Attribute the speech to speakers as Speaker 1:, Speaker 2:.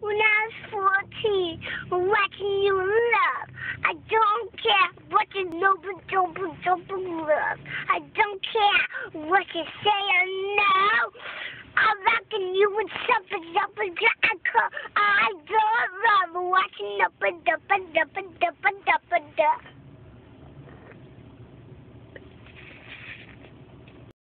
Speaker 1: when I was 14, watching you love. I don't care what you know, but don't love. I don't care what you say or no. I'm rocking you with something I don't love watching up and up and up and up and up and up.